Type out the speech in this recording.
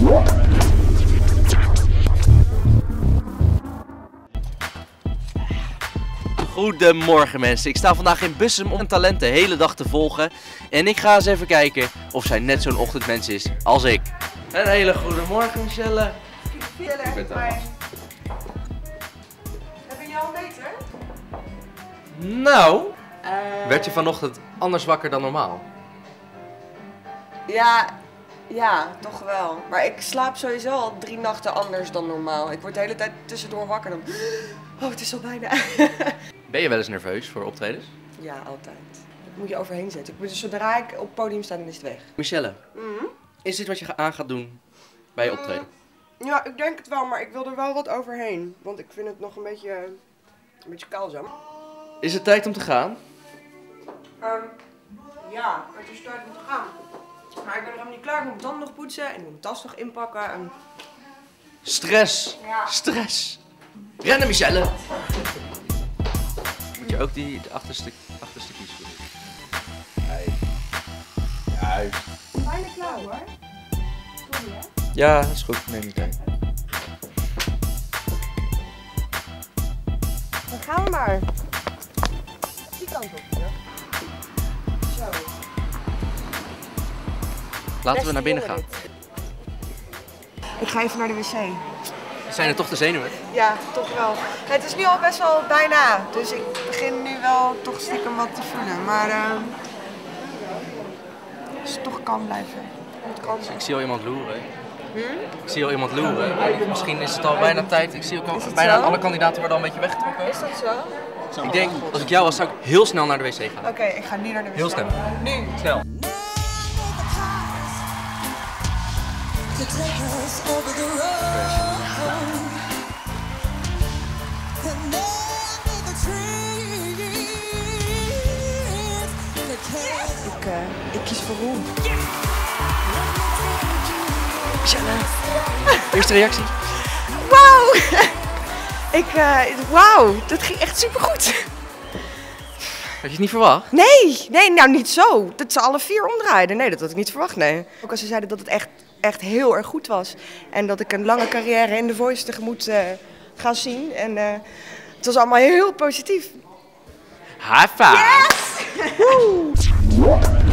Goedemorgen mensen, ik sta vandaag in Bussum om talent de hele dag te volgen. En ik ga eens even kijken of zij net zo'n ochtendmens is als ik. Een hele goede morgen Michelle. Ik ben Thomas. Hebben jullie al een meter? Nou, werd je vanochtend anders wakker dan normaal? Ja, toch wel. Maar ik slaap sowieso al 3 nachten anders dan normaal. Ik word de hele tijd tussendoor wakker dan... Oh, het is al bijna. Ben je wel eens nerveus voor optredens? Ja, altijd. Dat moet je overheen zetten. Dus zodra ik op het podium sta, dan is het weg. Michelle, is dit wat je aan gaat doen bij je optreden? Ja, ik denk het wel, maar ik wil er wel wat overheen. Want ik vind het nog een beetje kaal zo. Is het tijd om te gaan? Ja, het is tijd om te gaan. Maar ik ben er helemaal niet klaar. Ik moet mijn tanden nog poetsen en ik moet mijn tas nog inpakken. En... Stress! Ja. Stress! Rennen Michelle! Moet je ook de achterste kiezen doen? Nee. Juist. Bijna klaar hoor. Sorry hè? Ja, dat is goed. Neem je tijd. Dan gaan we maar. Die kant op. Ja. Zo. Laten we naar binnen gaan. Ik ga even naar de wc. Zijn er toch de zenuwen? Ja, toch wel. Het is nu al best wel bijna, dus ik begin nu wel toch stiekem wat te voelen. Maar dus toch kalm blijven. Ik zie al iemand loeren. Ik zie al iemand loeren. Misschien is het al bijna tijd. Ik zie ook al bijna alle kandidaten worden al een beetje weggetrokken. Is dat zo? Ik denk, als ik jou was, zou ik heel snel naar de wc gaan. Oké, ik ga nu naar de wc. Heel snel. Nu. Snel. Ik kies voor Roel. Michelle. Eerste reactie? Wauw! Wauw, dat ging echt supergoed. Had je het niet verwacht? Nee, nou niet zo. Dat ze alle 4 omdraaiden. Nee, dat had ik niet verwacht, nee. Ook als ze zeiden dat het echt heel erg goed was. En dat ik een lange carrière in The Voice tegemoet ga zien. En het was allemaal heel positief. High five! Yes!